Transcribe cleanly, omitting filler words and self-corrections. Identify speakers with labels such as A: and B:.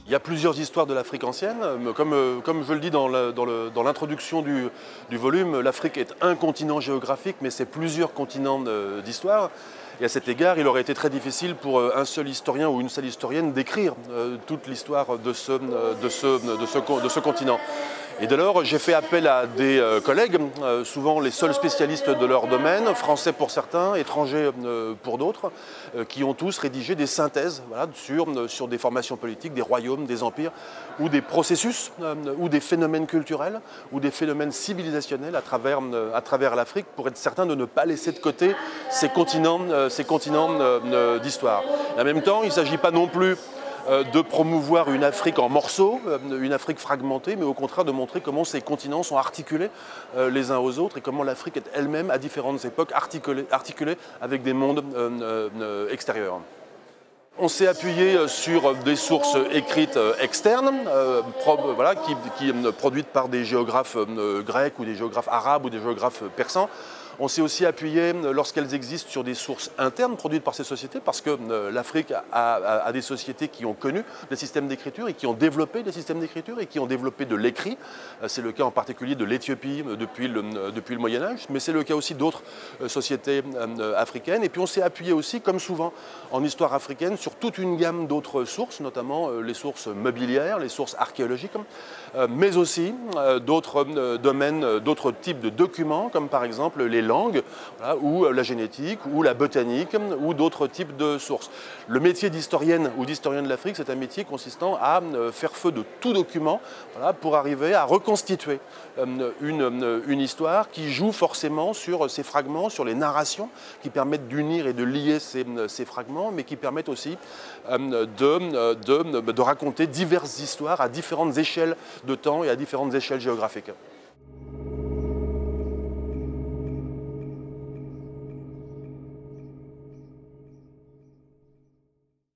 A: Il y a plusieurs histoires de l'Afrique ancienne. Comme je le dis dans l'introduction du volume, l'Afrique est un continent géographique, mais c'est plusieurs continents d'histoire. Et à cet égard, il aurait été très difficile pour un seul historien ou une seule historienne d'écrire toute l'histoire de ce continent. Et dès lors, j'ai fait appel à des collègues, souvent les seuls spécialistes de leur domaine, français pour certains, étrangers pour d'autres, qui ont tous rédigé des synthèses voilà, sur des formations politiques, des royaumes, des empires, ou des processus, ou des phénomènes culturels, ou des phénomènes civilisationnels à travers l'Afrique, pour être certain de ne pas laisser de côté ces continents d'histoire. En même temps, il ne s'agit pas non plus de promouvoir une Afrique en morceaux, une Afrique fragmentée, mais au contraire de montrer comment ces continents sont articulés les uns aux autres et comment l'Afrique est elle-même, à différentes époques, articulée avec des mondes extérieurs. On s'est appuyé sur des sources écrites externes, produites par des géographes grecs ou des géographes arabes ou des géographes persans. On s'est aussi appuyé, lorsqu'elles existent, sur des sources internes produites par ces sociétés, parce que l'Afrique a des sociétés qui ont connu des systèmes d'écriture et qui ont développé des systèmes d'écriture et qui ont développé de l'écrit. C'est le cas en particulier de l'Éthiopie depuis le Moyen-Âge, mais c'est le cas aussi d'autres sociétés africaines. Et puis on s'est appuyé aussi, comme souvent en histoire africaine, sur toute une gamme d'autres sources, notamment les sources mobilières, les sources archéologiques, mais aussi d'autres domaines, d'autres types de documents, comme par exemple les langues, voilà, ou la génétique, ou la botanique, ou d'autres types de sources. Le métier d'historienne ou d'historien de l'Afrique, c'est un métier consistant à faire feu de tout document voilà, pour arriver à reconstituer une histoire qui joue forcément sur ces fragments, sur les narrations qui permettent d'unir et de lier ces fragments, mais qui permettent aussi de raconter diverses histoires à différentes échelles de temps et à différentes échelles géographiques.